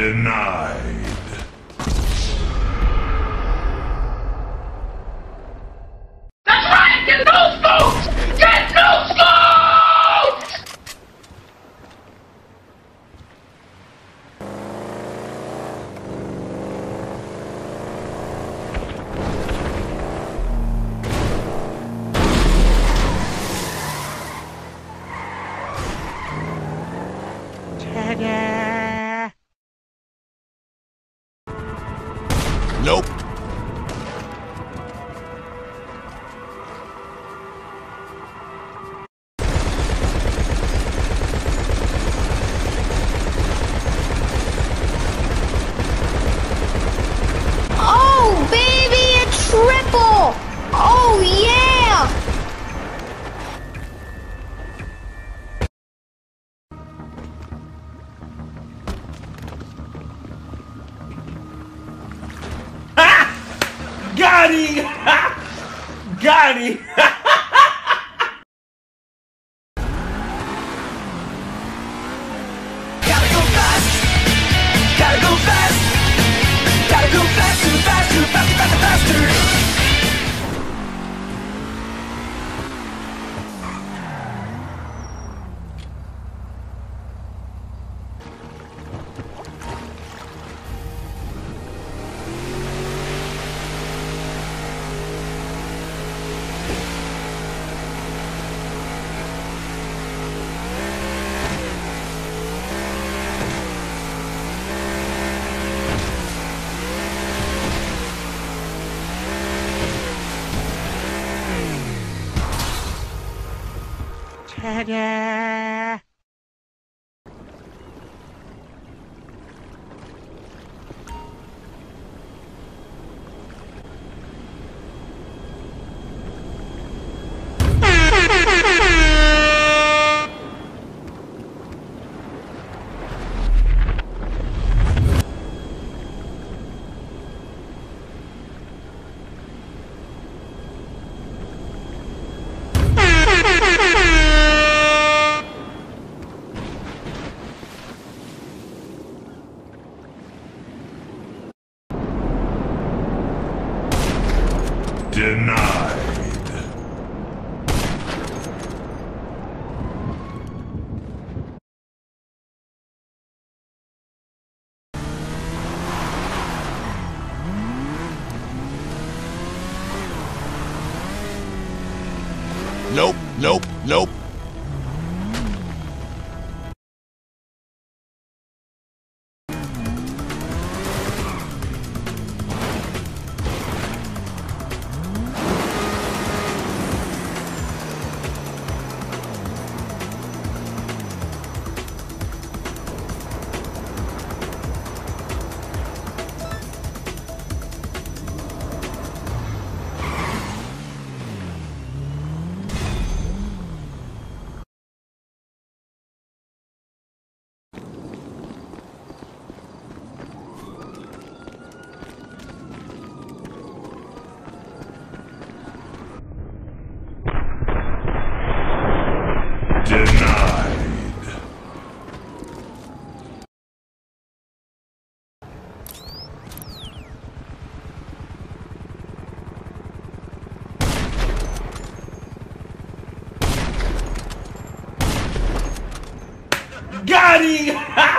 Denied. That's right! Get those votes! Get those votes! Ta-da! Nope. Oh, baby, a triple! Oh, yeah! Got him! Got him! Gotta go fast! Gotta go fast! Gotta go faster, faster, faster, faster, faster! Ta-da! Denied. Nope, nope, nope. Denied. Got him!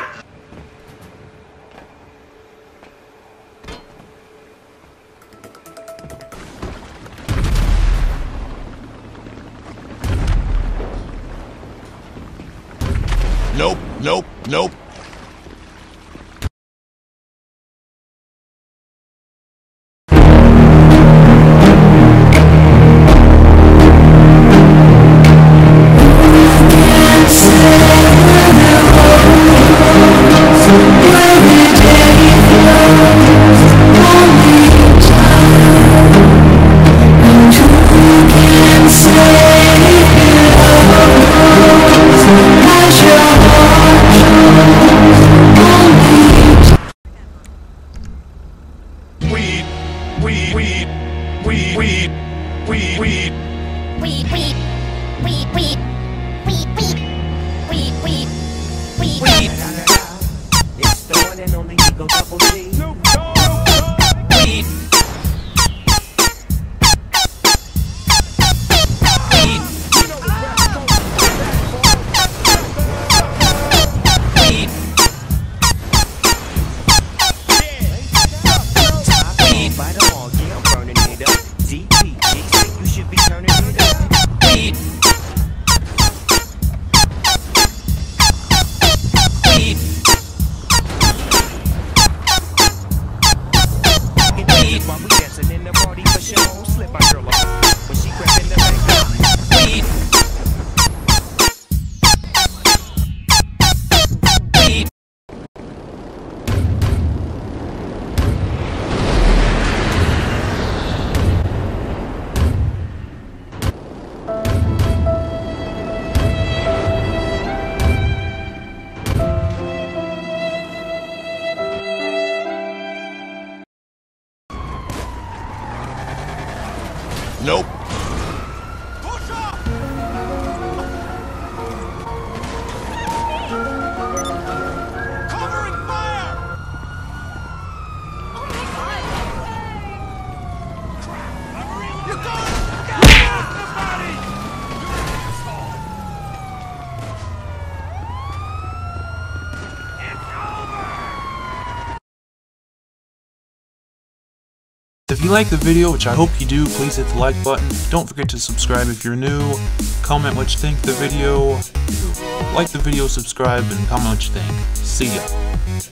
Nope, nope, nope. and only Eagle Double G. Weed. While we dancing in the party for show, slip my girl off when she crept in the back. Weed. Weed. Nope. Covering fire! You If you like the video, which I hope you do, please hit the like button. Don't forget to subscribe if you're new. Comment what you think of the video. Like the video, subscribe, and comment what you think. See ya.